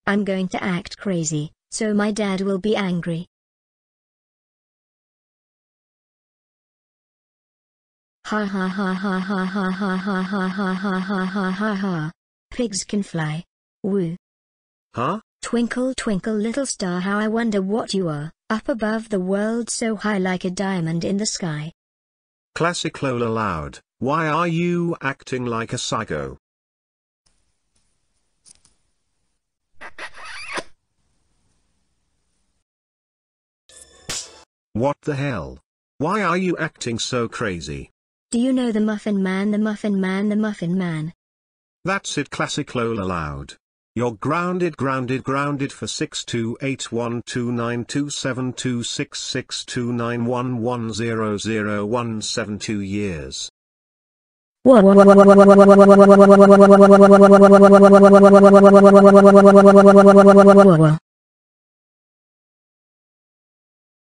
I'm going to act crazy, so my dad will be angry. Ha ha ha ha ha ha ha ha ha ha ha ha ha ha ha. Pigs can fly. Woo. Huh? Twinkle twinkle little star, how I wonder what you are, up above the world so high like a diamond in the sky. Classic Lola loud, why are you acting like a psycho? What the hell? Why are you acting so crazy? Do you know the Muffin Man, the Muffin Man, the Muffin Man? That's it, classic Lola loud. You're grounded for 62812927266291100172 years.